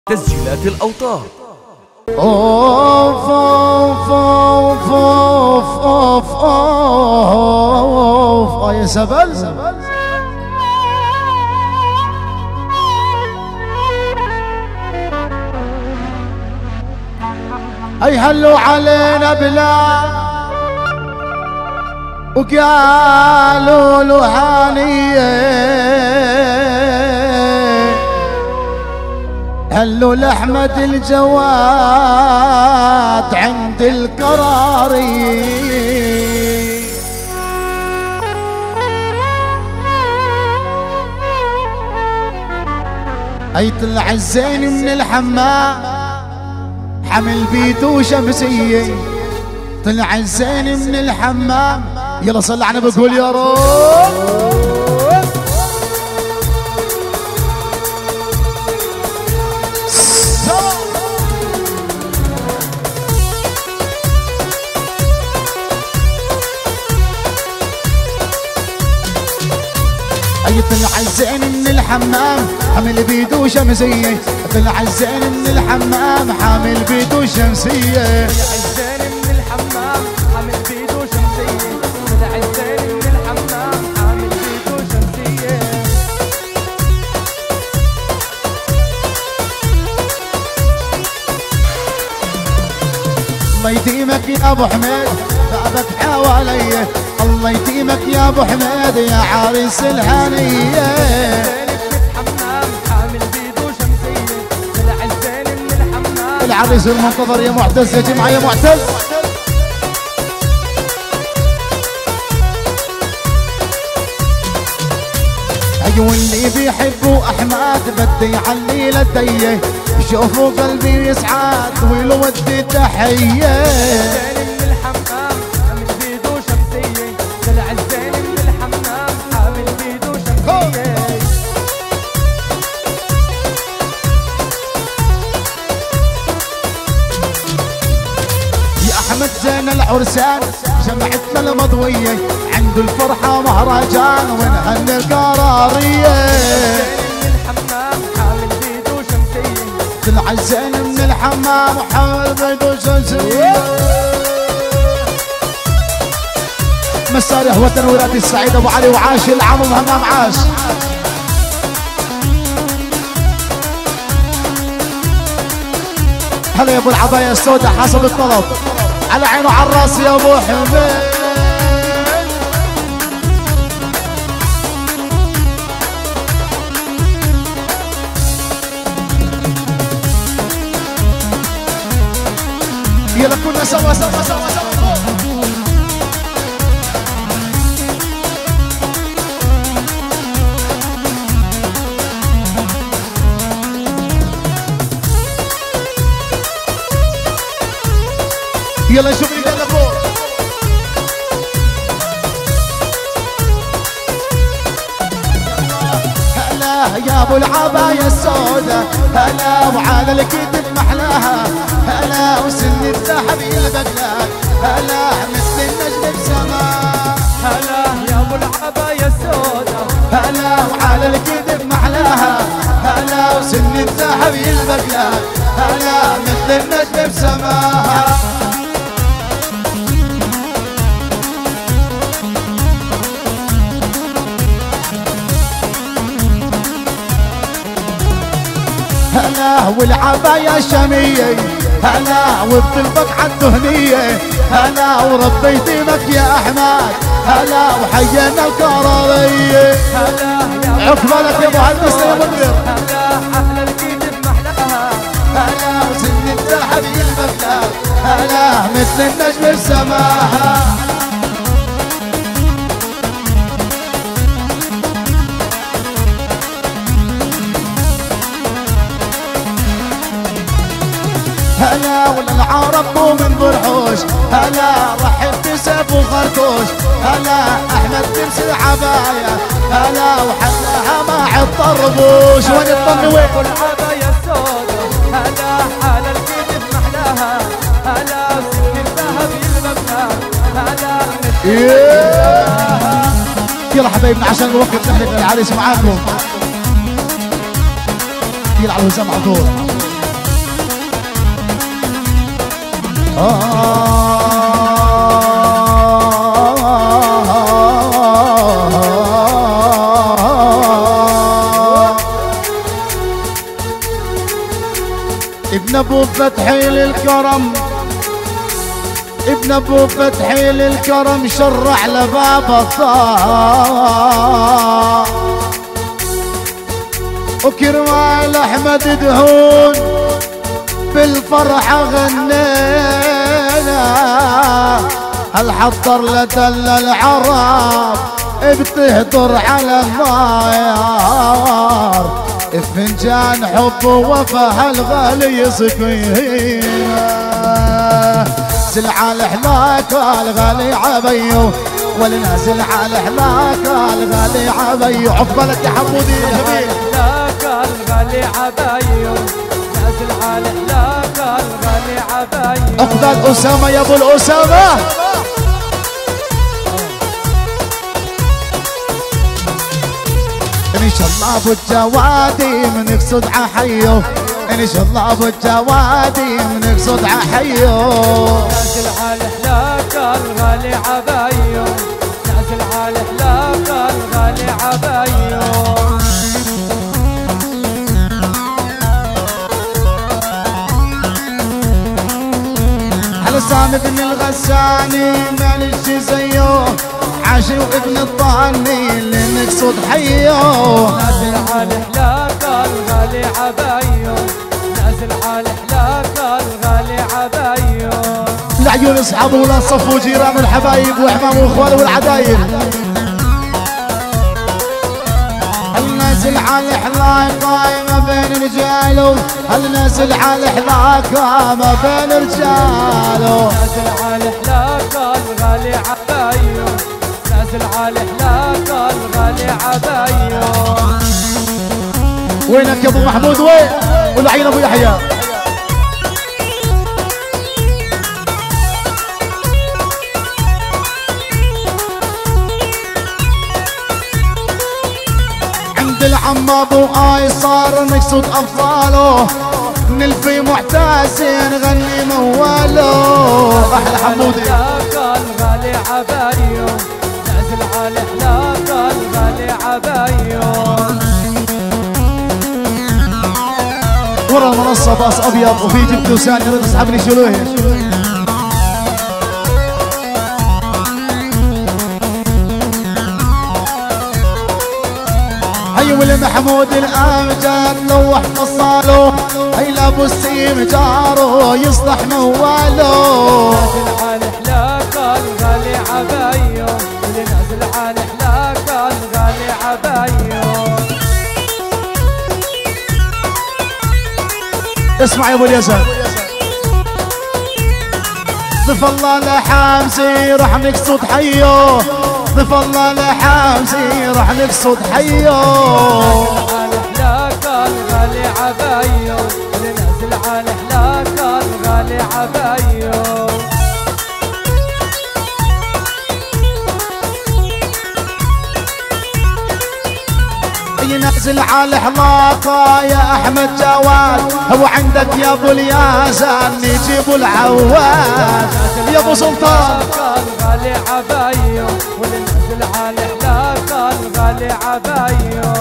تسجيلات الأوتار. اوف اوف اوف اوف اوف اوف يا سبل. اي هلوا علينا بلا وقالوا له هانيه، هلوا لأحمد الجواد عند القراري. اي طلع الزين من الحمام حمل بيته شمسية، طلع الزين من الحمام. يلا صل على النبي بقول يا رب. اي طلع الزين من الحمام حامل بيده شمسية، طلع الزين من الحمام حامل بيده شمسية، طلع الزين من الحمام حامل بيده شمسية، طلع الزين من الحمام حامل بيده شمسية. الله يديمك يا ابو حميد غابت حواليه، الله يديمك يا ابو حميد يا عريس الهنيه. الحمام حامل بيده شمسية، طلع الزين من الحمام. العريس المنتظر يا معتز، يا جماعه يا معتز. ايوه اللي بيحبوا احمد بدي يعلي لديه، شوفوا قلبي يسعد ويلودي تحيه. الزين من الحمام حامل بيده شمسية، طلع الزين من الحمام حامل بيده شمسية. يا احمد زين العرسان جمعتنا المضويه، عنده الفرحه مهرجان ونهني القراريه. الزين من الحمام حامل بيده شمسية، طلع الزين من الحمام وحامل بيده شمسيه. مسارح وتنويرات السعيد ابو علي وعاش العم وهمام عاش. هلا يا ابو العبايه السوداء حسب الطلب، على عينه وعلى الراس يا ابو حميد. يلا كنا سوا سوا سوا سوا. يلا شوف لي يلا فوق. هلا يا ابو العباية السوداء، هلا وعلى الكتف محلاها، هلا وسن الذهب يلبقلك، هلا مثل النجم بسماء. هلا يا ابو العباية السوداء، هلا وعلى الكتف محلاها، هلا وسن الذهب يلبقلك، هلا مثل النجم بسماء. هلا والعباية الشامية، هلا وبطلبك عالدهنية، هلا وربي يديمك يا احمد، هلا وحيينا القرارية. هلا يا عقبالك يا مهندس يا مدير. هلا احلى الكتف محلاها، هلا وسن الذهب يلبسها، هلا مثل النجم السماها. هلا والعرب من برحوش، هلا رحب بسيف وخرطوش، هلا احمد لبس العبايه، هلا وحلاها مع الطربوش. وين الطن وين؟ ابو العباية السوداء، هلا حال الكتف محلاها، هلا سن الذهب يلبسها، هلا يلا حبايبنا عشان الوقت نحن العريس معاكم. يلا على الوزام على طول. ابن ابو فتحي للكرم، ابن ابو فتحي للكرم شرع لباب الطاعة، وكرمال احمد دهون بالفرحة غنينا، هل حضر لدل العرب بتهدر على النار، فنجان حب ووفا الغالي يسقينا، نازل على حلاك الغالي عبيو، والنازل على حلاك الغالي عبيو. عقبالك يا حمودي يا حبيبي. حلاك الغالي عبيو، نازل على حلاك الغالي عبيو. عقبال أسامة يا ابو الأسامة. ان شاء الله ابو الجوادي من يقصد عحيو، ان شاء الله ابو الجوادي من يقصد عحيو. نازل على حلاك الغالي عبيو، نازل على حلاك الغالي عبيو. على سامي بن الغساني مالش زيه، عاشي وابن الطاني اللي نقصد حيو. نازل على حلاك الغالي عبيو، نازل على حلاك الغالي عبيو. لعيون اصحابه ولا صفوا جيران الحبايب واحمام واخواله والعدايل. النازل على حلاك ما بين رجاله، النازل على حلاك ما بين رجاله. نازل على حلاك الغالي عبيو، نازل على حلاك الغالي عبيو. وينك يا ابو محمود وين؟ والعين ابو يحيى. عند العم ابو ايصار نقصد اطفاله، نلفي محتاسين غني مواله. احلى حمودي. حلاك الغالي عبيو، نازل على حلاك الغالي عبيو. ورا المنصة باص ابيض وفي جبت وسان يرد اسحبني شلوه. هي والمحمود الامجاد لوح فصاله، هي لابو السيم جاره يصلح مواله. نازل على حلاك الغالي عبيو، اللي نازل على حلاك الغالي عبيو. اسمع يا ابو اليسار. ضف الله لحامسي راح نقصد حيو، ضف الله لحامسي راح نقصد حيو. نازل على حلاك الغالي عبيو، اللي نازل على حلاك الغالي عبيو. ينزل على حلاقة يا احمد جواد، هو عندك يا ابو الياسان نجيب العواد. يا ابو سلطان الغالي عبيو، واللي نازل على حلاك الغالي عبيو.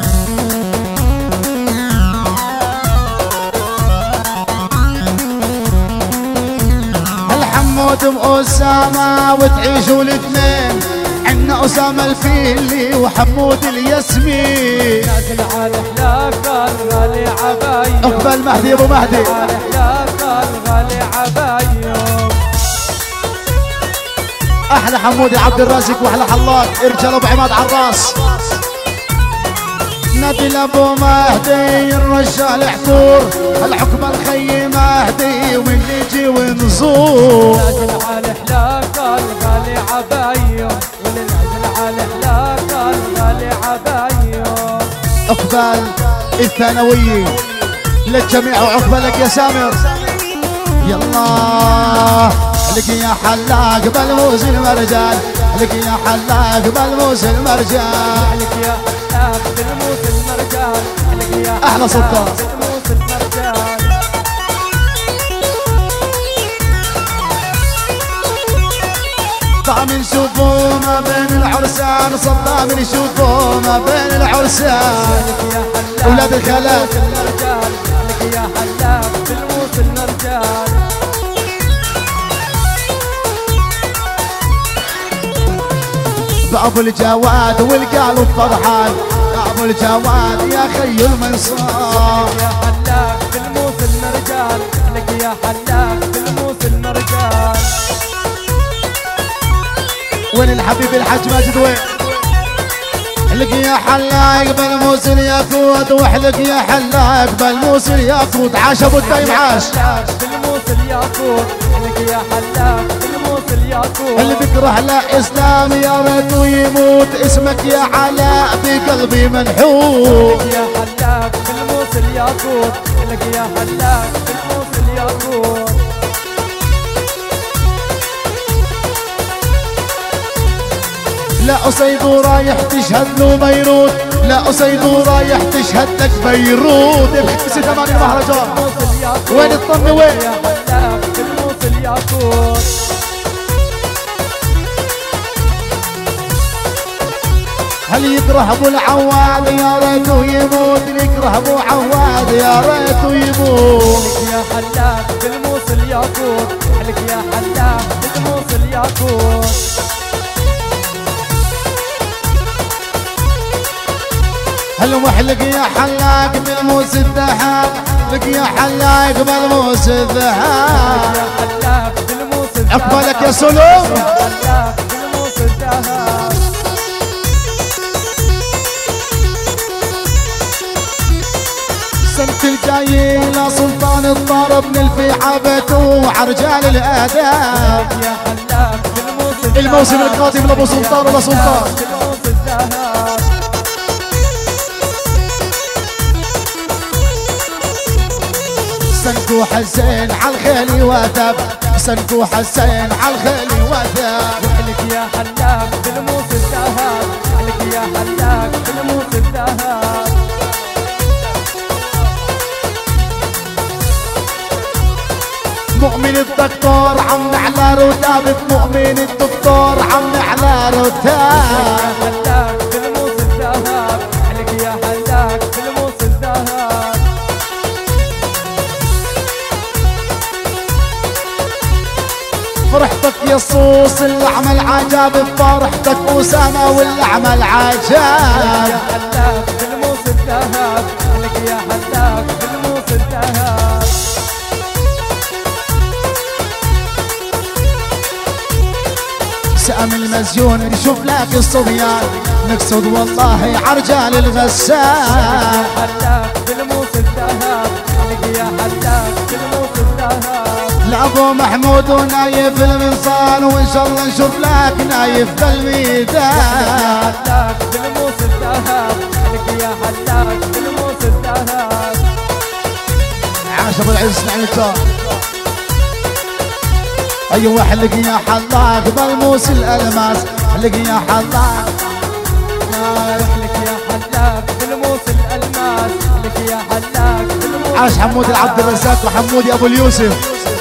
الحمود بأسامة وتعيشوا الاثنين، عنا أسامة الفيلي وحمود الياسمين. نازل على حلاك الغالي عبيو، اقبل مهدي ابو مهدي. على حلاك الغالي عبيو. احلى حمودي عبد الرازق واحلى حلاق رجال ابو عماد عراس. نبيل ابو مهدي الرجال عطور، الحكم الخي مهدي ونجي ونزور. نازل على حلاك الغالي عبيو، واللي نازل على حلاك الغالي عبيو. اقبال الثانوية للجميع وعقبالك يا سامر. يلا لك يا حلاق بلموس المرجان، لك يا حلاق بلموس المرجان. لك يا حلاق بلموس المرجان، لك يا احلى سلطان. بلموس المرجان. العرسان صدام يشوفوا ما بين العرسان ولاد الخلق لك يا حلاق بالموصل مرجان بأبو الجواد والقلب فرحان أبو الجواد يا خي المنصار يا حلاق بالموصل مرجان لك يا حلاق بالموصل مرجان وين الحبيب الحاج ماجد وين لك يا حلاق بالموصل ياقوت واحلق يا حلاق بالموصل ياقوت عاش ابو الدايم عاش بالموصل ياقوت لك يا حلاق بالموصل ياقوت اللي بيكره لا اسلام يا ريت يموت اسمك يا علاء بقلبي منحوت يا حلاق بالموصل ياقوت لك يا حلاق بالموصل ياقوت لا أصيد رايح تشهد له بيروت لا أصيد رايح تشهد لك بيروت بخمسة ثمان المهرجان وين الطن وين يا حلاق بالموصل ياقوت هل يكره ابو العواد يا ريته يموت يكره ابو عواد يا ريته يموت يا حلاق بالموصل ياقوت لك يا حلاق بالموصل ياقوت هل محلق يا حلاق بالموس الذهب لك يا حلاق بالموس الذهب يا حلاق بالموصل الذهب عقبالك يا سلوم يا حلاق بالموصل الذهب سنة الجاي لا سلطان الطرب نلفي عبته عرجال الاداب يا حلاق بالموصل الذهب الموسم القادم لابو سلطان ولا سلطان بالموصل الذهب سنكو حسين عالخيل وثب سنكو حسين عالخيل وثب لك يا حلاق بالموصل الذهب لك يا حلاق بالموصل الذهب مؤمن الدكتور عم على رتاب مؤمن الدكتور عم على رتاب يا حلاق بالموصل الذهب لك يا حلاق بالموصل الذهب فرحتك يا صوص اللي عمل عجاب بفرحتك أسامة واللي عمل عجاب يا حلاق بالموصل الذهب لك يا حلاق بالموصل الذهب سأم المزيون نشوف لك الصبيان نقصد والله عرجال الغسال حلاق بالموصل الذهب لك يا حلاق بالموصل الذهب لأبو محمود ونايف المنصال وإن شاء الله نشوف لك نايف بالميدان حلاق بالموصل الذهب لك يا حلاق بالموصل الذهب عاش ابو العز نعمته ايوه حلق يا حلاق بالموس الالماس حلق يا حلاق لك يا حلاق بالموصل الالماس لك يا حلاق بالموصل عاش حمود العبد الرزاق وحمود ابو اليوسف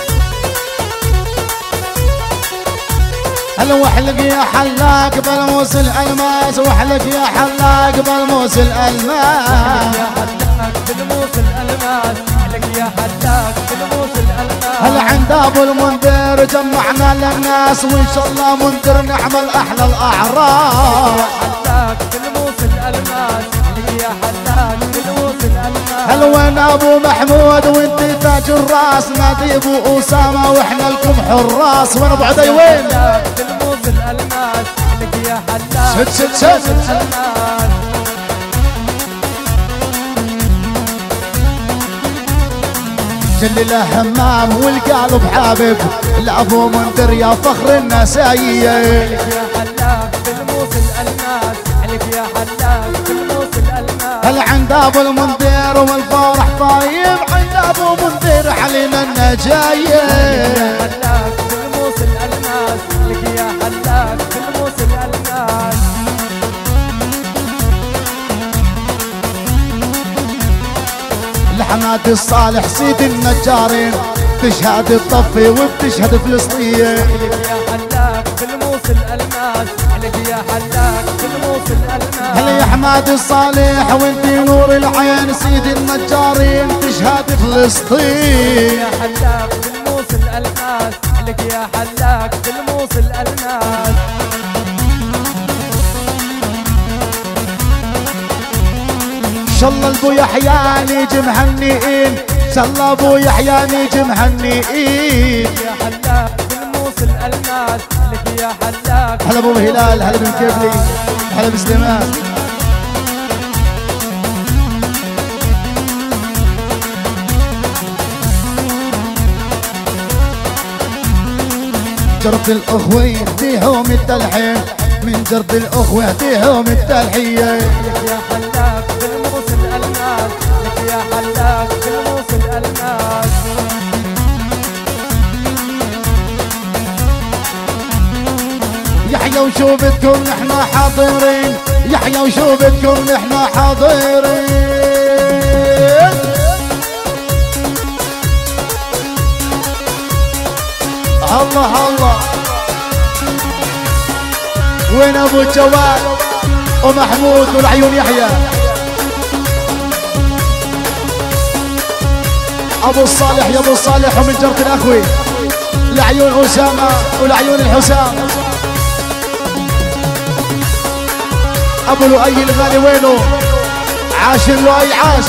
هلا وحلق يا حلاق بالموس الالماس وحلق يا حلاق بالموس الالماس يا حلاق بالموصل الالماس لك يا حلاق بالموصل الالماس هلا عند ابو المنذر جمعنا للناس وان شاء الله منذر نعمل احلى الاعراس حلاق بالموصل الالماس لك يا حلاق بالموصل الالماس هل وين ابو محمود وانت تاج الراس نادي ابو اسامه واحنا لكم حراس وين ابو عدي وين بالموصل الالماس لك يا حلاق شد شد شد الالماس جل له همام والقلب حابب لابو منذر يا فخر النساية لك يا حلاق بالموصل الالماس لك يا حلاق بالموصل الالماس هل عند ابو المنذر والفرح طيب عند ابو منذر علينا النجاية حلاق بالموصل الالماس لك يا حلاق بالموصل الالماس لحماد الصالح سيد النجارين تشهد الطفي وبتشهد فلسطين لك يا حلاق بالموصل الالماس لك يا حلاق بالموصل الألماس. هلا يا حماد الصالح وانتي نور العين سيد النجارين تشهد فلسطين. يا حلاق بالموس الألماس لك يا حلاق بالموس الألماس. ان شاء الله ابو يحيى نيجي مهنئين، ان شاء الله ابو يحيى نيجي مهنئين. يا حلاق بالموس الألماس لك يا حلاق. هلا ابو هلال، هلا بن كيفلي، هلا بسليمان. جرد الأخوة يهديهم التلحين، من جرد الأخوة يهديهم التلحية. لك يا حلاق بالموس الألماس لك يا حلاق بالموس الألماس. يحيى وشو بدكم نحنا حاضرين، يحيى وشو بدكم نحنا حاضرين. الله الله. وين ابو جواد ومحمود والعيون يحيى، ابو الصالح يا ابو الصالح ومن جرة الاخوي العيون اسامه والعيون الحسام. ابو لؤي الغالي وينه؟ عاش لؤي عاش.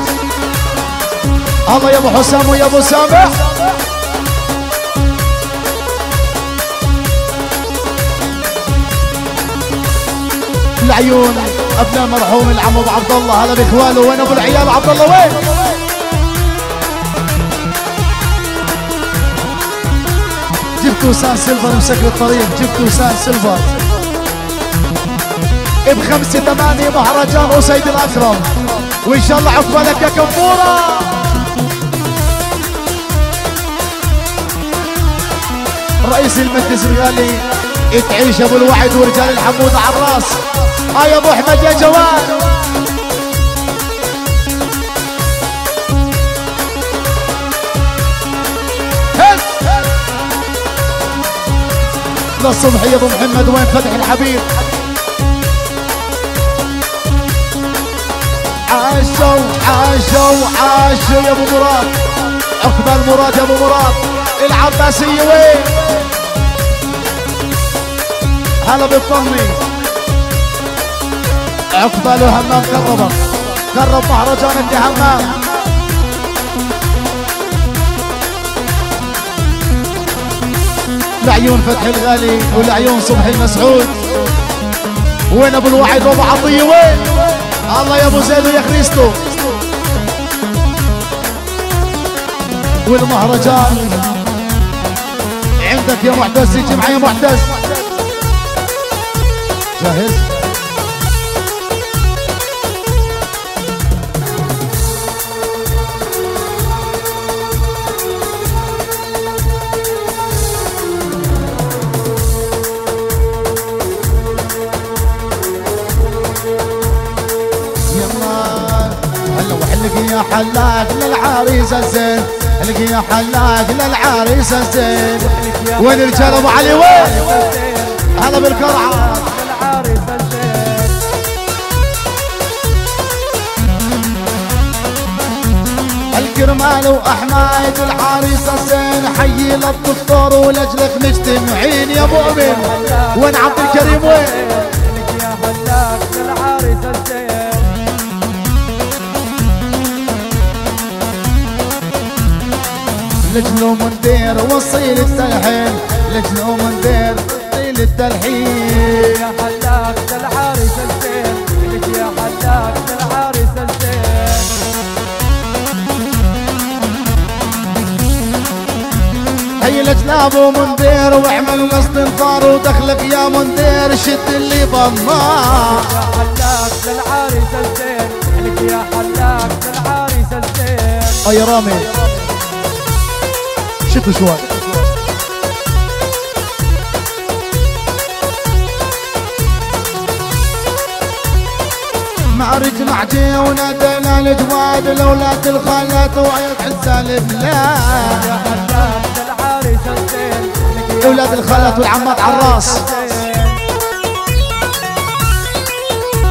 الله يا ابو حسام ويا ابو سامح. العيون ابناء مرحوم العم ابو عبد الله، هلا باخواله. وين ابو العيال عبد الله وين؟ جبتوا سان سيلفر مسكر الطريق، جبتوا سان سيلفر ب5-8 مهرجان وسيد الاكرم، وان شاء الله عقبالك يا كفوره. رئيس المجلس الغالي تعيش ابو الوعد ورجال الحمود على الراس. يا ابو احمد يا جواد. للصبح يا ابو محمد. وين فتحي الحبيب؟ عاشوا عاشوا عاشوا يا ابو مراد، عقبال مراد يا ابو مراد. العباسيه وين؟ هلا بالطمي. عقباله همام قرب مهرجان انت همام. العيون فتحي الغالي والعيون صبحي المسعود. وين ابو الوعد وابو عطيه وين؟ الله يا ابو زيد ويا كريستو. والمهرجان عندك يا معتز، يجي معي يا معتز. جاهز؟ يا حلاق للعريس الزين، القي يا حلاق للعريس الزين. وين الرجال ابو علي وين؟ هلا بالقرعه. للعريس الزين. الكرمال واحمد العريس الزين. حي للدكتور ولاجلك مجتمعين يا مؤمن. وين عبد الكريم وين؟ يا حلاق للعريس الزين. لجنو مندير وصيل التلحين، لجنو مندير وصيل التلحين. يا حلاق للعريس الزين لك يا حلاق للعريس الزين. هي لجنا ابو مندير واعمل قصد انفار ودخلك يا مندير شد اللي ضماه. يا حلاق للعريس الزين لك يا حلاق للعريس الزين. يا رامي شدوا شوي. معرج معجي ونادينا الجواد الاولاد الخالات وعيد حسان البلاد. يا حلاق للعريس الزين اولاد الخالات والعمات على الراس.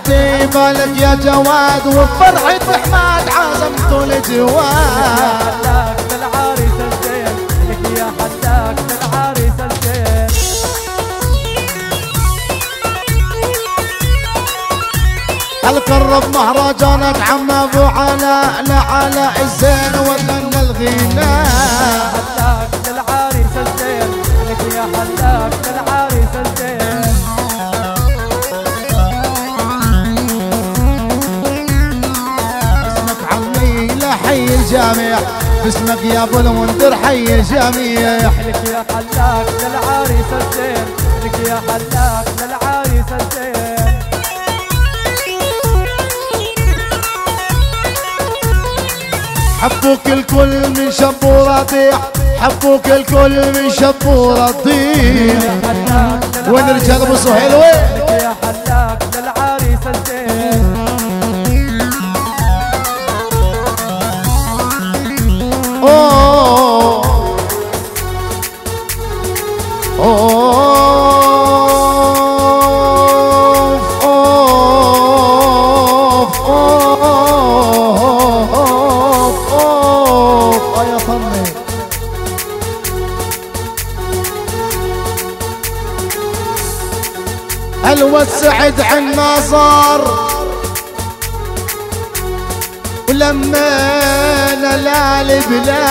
حمدي مالك يا جواد وبفرحة حماد عازمته لجواد. حلاك للعريس الزين لك يا حلاك للعريس الزين. القرب مهرجانك عم ابو علاء لعلاء الزين وغنى الغناء. حلاك للعريس الزين لك يا حلاك للعريس الزين. اسمك عمي لحي الجامع باسمك يا ابو المنذر حي الجميع. لك يا حلاك للعريس الزين لك يا حلاك للعريس الزين. حبوك الكل من شب ورضيع حبوك الكل من شب ورضيع. وين رجال ابو سهيل وين؟ لك يا حلاك للعريس الزين. اوه اوه يا طمي. الوسعد عنا صار ولمينا للبلاد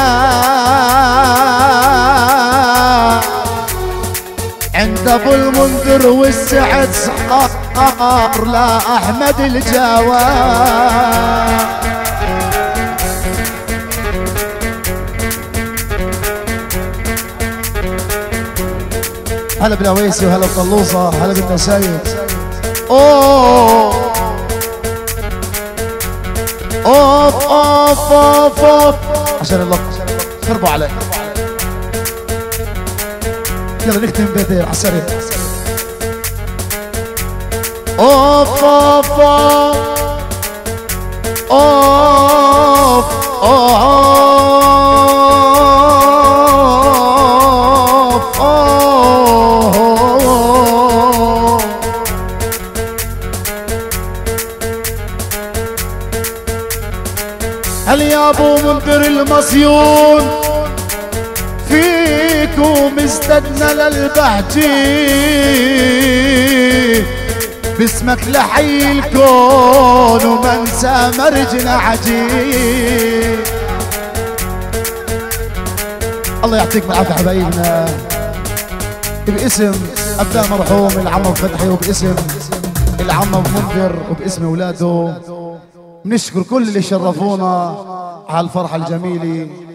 عند ابو المنذر والسعد صار لا احمد الجواد. هلا بالعويسي وهلا بطلوصه هلا بالنسايب. اوه اوف اوف اوف اوف عشان الله خربوا عليك. يلا نختم بيتين على السريع. اوف اوف اوف اوف هل يا ابو منذر المصيون فيكم ازددنا للبهجي باسمك لحي الكون ومنسى مرجنا عجيب. الله يعطيكم العافيه حبايبنا. باسم ابناء مرحوم العم فتحي وباسم العم منذر وباسم اولاده بنشكر كل اللي شرفونا على الفرحة الجميلة.